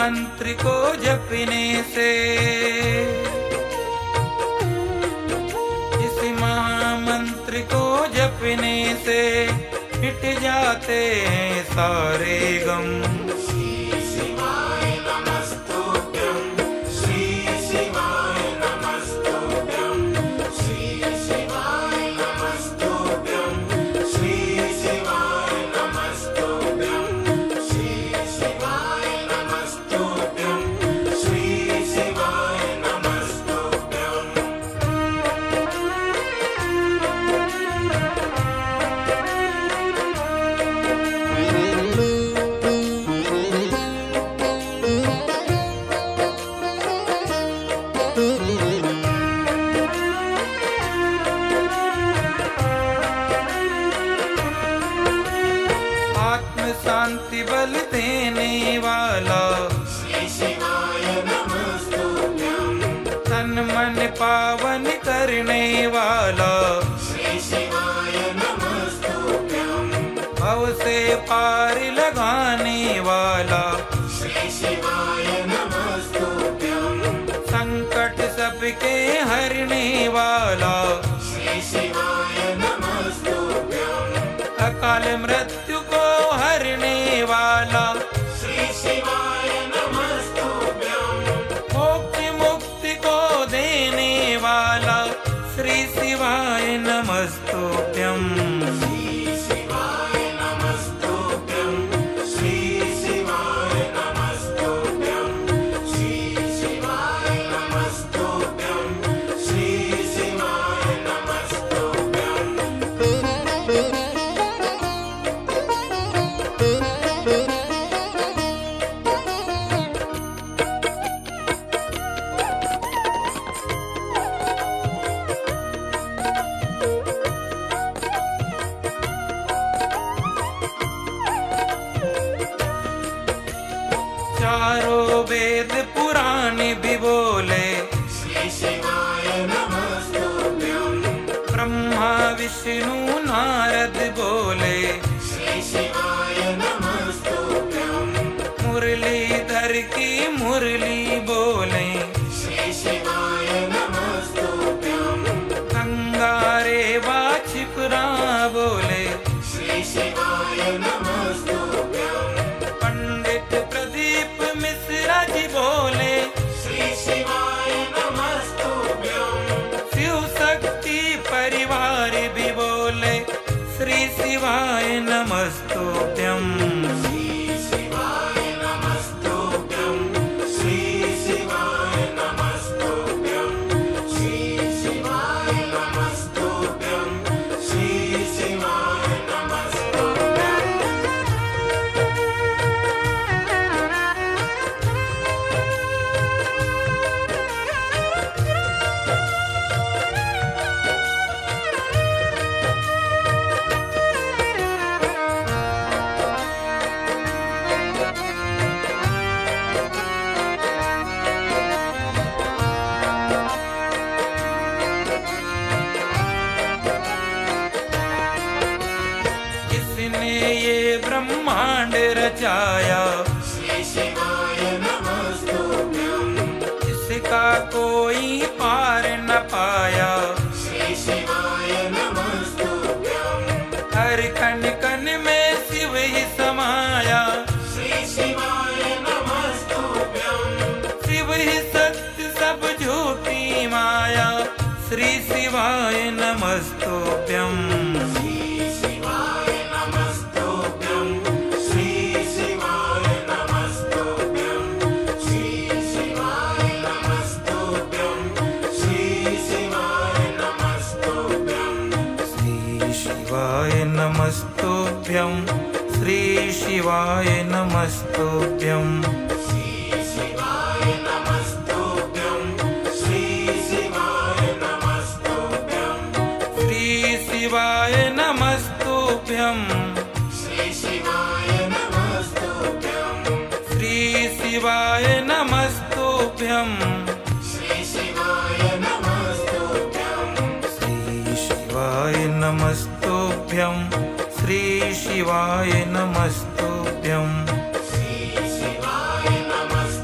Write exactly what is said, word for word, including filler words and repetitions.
महामंत्र को जपने से, इस महामंत्र को जपने से मिट जाते हैं सारे गम। शांति बल देने वाला, श्री शिवाय नमस्तुभ्यं। तन मन पावन करने वाला, श्री शिवाय नमस्तुभ्यं। भव से पार लगाने वाला, श्री शिवाय नमस्तुभ्यं। संकट सबके हरने वाला, श्री शिवाय नमस्तुभ्यं। अकाल मृत्यु को हरने वाला, श्री शिवाय नमस्तुभ्यं। मोक्ष मुक्ति को देने वाला, श्री शिवाय नमस्तुभ्यं। श्री शिवाय नमस्तुभ्यं, श्री शिवाय नमस्तुभ्यं, श्री शिवाय नमस्तुभ्यं, श्री शिवाय नमस्तुभ्यं। चारों वेद पुराण भी बोले, श्री शिवाय नमस्तुभ्यं। ब्रह्मा विष्णु नारद बोले, श्री शिवाय नमस्तुभ्यं। मुरलीधर की मुरली बोले, श्री शिवाय नमस्तुभ्यं। गंगारे वाचिपुरा बोले, श्री शिवाय नमस्तुभ्यं। पंडित प्रदीप मिश्रा जी बोले, श्री शिवाय नमस्तुभ्यं। शिव शक्ति परिवार भी बोले, श्री शिवाय नमस्तुभ्यं। श्री शिवाय नमस्तुभ्यं, श्री शिवाय नमस्तुभ्यं, श्री शिवाय नमस्तुभ्यं, श्री शिवाय नमस्तुभ्यं। ये ब्रह्मांड रचाया, श्री शिवाय नमस्तुभ्यं। इसका कोई पार न पाया, श्री शिवाय नमस्तुभ्यं। हर कण कण में शिव ही समाया, श्री शिवाय नमस्तुभ्यं। शिव ही सत्य सब झूठी माया, श्री शिवाय नमस्तुभ्यं। नमस्तुभ्यं, श्री शिवाय नमस्तुभ्यं। श्री शिवाय नमस्तुभ्यं, श्री शिवाय नमस्तुभ्यं। श्री शिवाय नमस्तुभ्यं, श्री शिवाय नमस्तुभ्यं। श्री शिवाय नमस्तुभ्यं, श्री शिवाय नमस्तुभ्यं। श्री शिवाय नमस्तुभ्यं, श्री शिवाय नमस्तुभ्यं। श्री शिवाय नमस्तुभ्यं।